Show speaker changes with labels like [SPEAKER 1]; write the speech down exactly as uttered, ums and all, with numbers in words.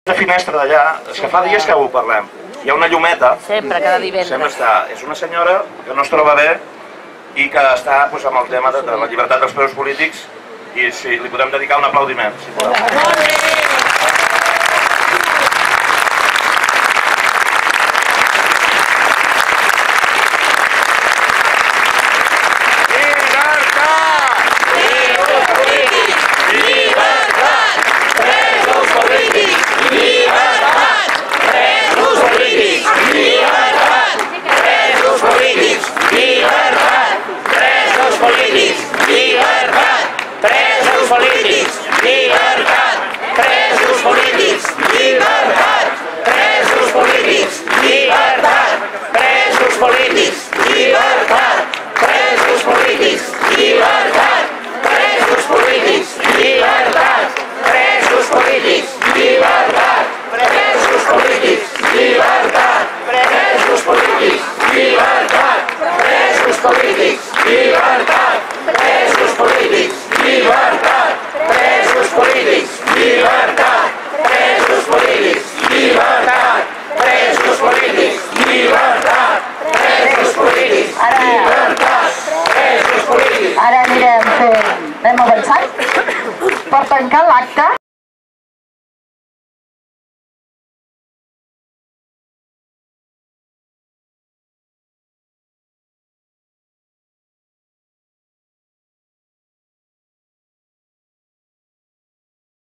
[SPEAKER 1] La finestra d'allà, és que fa dies que ho parlem. Hi ha una llumeta.
[SPEAKER 2] Sempre, cada divendres.
[SPEAKER 1] Sempre està. És una senyora que no es troba bé i que està doncs, amb el tema de, de la llibertat dels presos polítics i si li podem dedicar un aplaudiment, si podem.
[SPEAKER 3] Polítics, llibertat! Presos polítics, llibertat! Presos polítics,